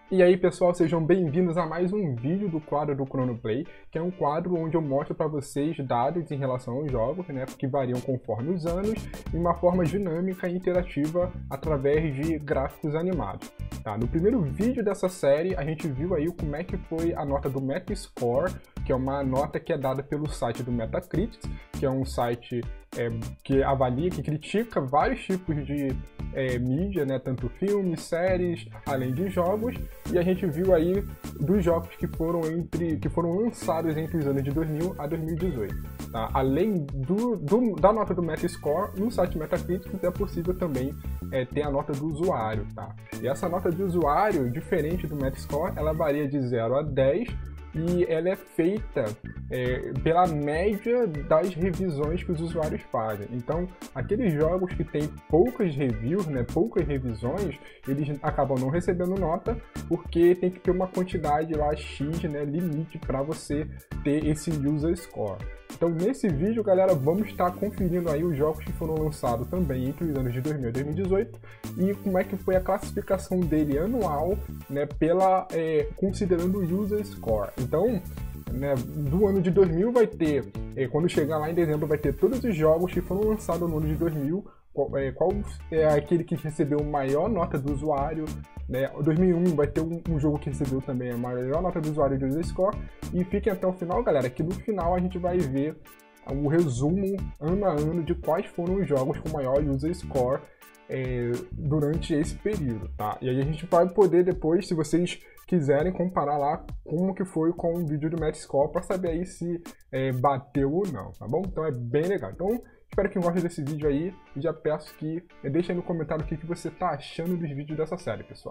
E aí pessoal, sejam bem-vindos a mais um vídeo do quadro do Chronoplay, que é um quadro onde eu mostro para vocês dados em relação aos jogos, né, que variam conforme os anos, de uma forma dinâmica e interativa através de gráficos animados. Tá? No primeiro vídeo dessa série, a gente viu aí como é que foi a nota do Metascore, que é uma nota que é dada pelo site do Metacritic, que é um site que avalia, que critica vários tipos de mídia, né, tanto filmes, séries, além de jogos, e a gente viu aí dos jogos que foram lançados entre os anos de 2000 a 2018. Tá? Além da nota do Metascore, no site Metacritic é possível também ter a nota do usuário. Tá? E essa nota de usuário, diferente do Metascore, ela varia de 0 a 10, e ela é feita pela média das revisões que os usuários fazem. Então, aqueles jogos que têm poucas reviews, né, poucas revisões, eles acabam não recebendo nota, porque tem que ter uma quantidade lá X, né, limite para você ter esse user score. Então, nesse vídeo, galera, vamos estar conferindo aí os jogos que foram lançados também entre os anos de 2000 e 2018 e como é que foi a classificação dele anual, né, considerando o user score. Então, né, do ano de 2000 vai ter, quando chegar lá em dezembro, vai ter todos os jogos que foram lançados no ano de 2000, qual é aquele que recebeu maior nota do usuário, né? 2001 vai ter um jogo que recebeu também a maior nota do usuário de user score, e fiquem até o final, galera, que no final a gente vai ver o resumo ano a ano de quais foram os jogos com maior user score durante esse período, tá? E aí a gente vai poder depois, se vocês quiserem, comparar lá como que foi com o vídeo do Metascore para saber aí se bateu ou não, tá bom? Então é bem legal. Então espero que gostem desse vídeo aí e já peço que deixem aí no comentário o que você tá achando dos vídeos dessa série, pessoal.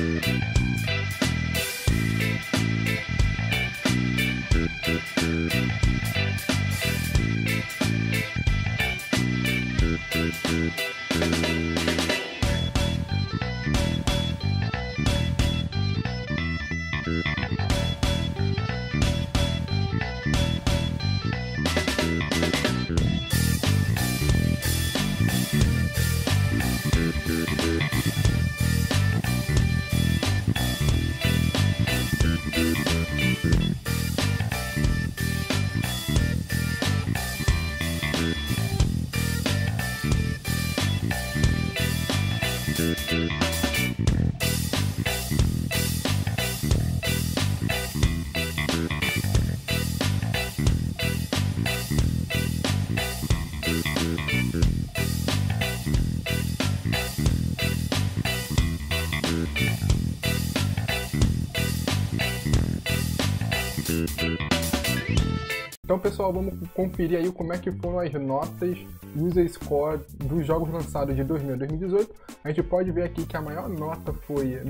Então, pessoal, vamos conferir aí como é que foram as notas User Score dos jogos lançados de 2000 a 2018. A gente pode ver aqui que a maior nota foi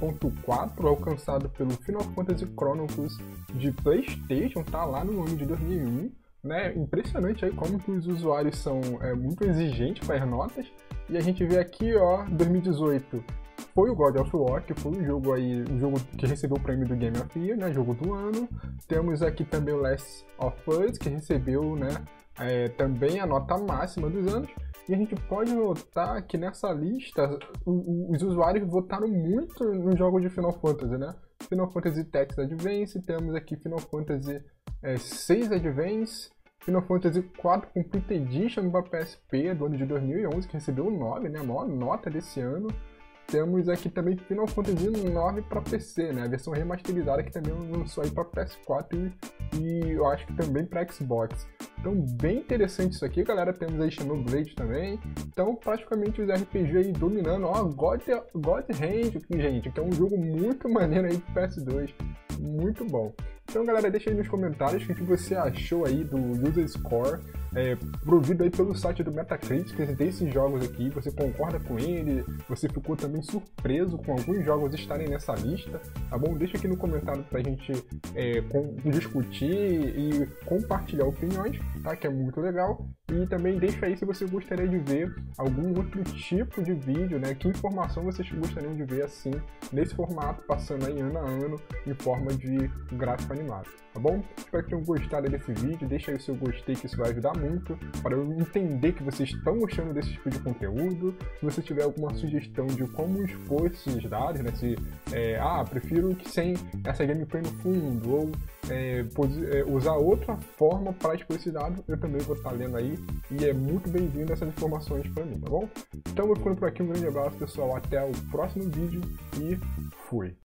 9.4, alcançado pelo Final Fantasy Chronicles de PlayStation, tá lá no ano de 2001. Né? Impressionante aí como que os usuários são muito exigentes para as notas. E a gente vê aqui, ó, 2018 foi o God of War, que foi o jogo que recebeu o prêmio do Game of Year, né, jogo do ano. Temos aqui também o Last of Us, que recebeu, né, também a nota máxima dos anos. E a gente pode notar que nessa lista os usuários votaram muito nos jogos de Final Fantasy, né? Final Fantasy Tactics Advance, temos aqui Final Fantasy VI Advance, Final Fantasy IV Complete Edition para PSP do ano de 2011, que recebeu o 9, né, a maior nota desse ano. Temos aqui também Final Fantasy IX para PC, né? A versão remasterizada que também lançou aí para PS4 e eu acho que também para Xbox. Então, bem interessante isso aqui, galera. Temos aí Xenoblade também. Então, praticamente os RPG aí dominando. Ó, God Hand, gente, que é um jogo muito maneiro aí pro PS2. Muito bom. Então, galera, deixa aí nos comentários o que você achou aí do User Score provido aí pelo site do Metacritic desses jogos aqui. Você concorda com ele? Você ficou também surpreso com alguns jogos estarem nessa lista? Tá bom? Deixa aqui no comentário pra gente discutir e compartilhar opiniões, tá? Que é muito legal. E também deixa aí se você gostaria de ver algum outro tipo de vídeo, né? Que informação vocês gostariam de ver assim, nesse formato, passando aí ano a ano, em forma de gráfico animado, tá bom? Espero que tenham gostado desse vídeo, deixa aí o seu gostei, que isso vai ajudar muito para eu entender que vocês estão gostando desse tipo de conteúdo. Se você tiver alguma sugestão de como expor esses dados, né? Se, prefiro que sem essa gameplay no fundo, ou usar outra forma para expor esses dados, eu também vou estar lendo aí, e é muito bem-vindo essas informações para mim, tá bom? Então eu vou ficando por aqui, um grande abraço, pessoal, até o próximo vídeo e fui!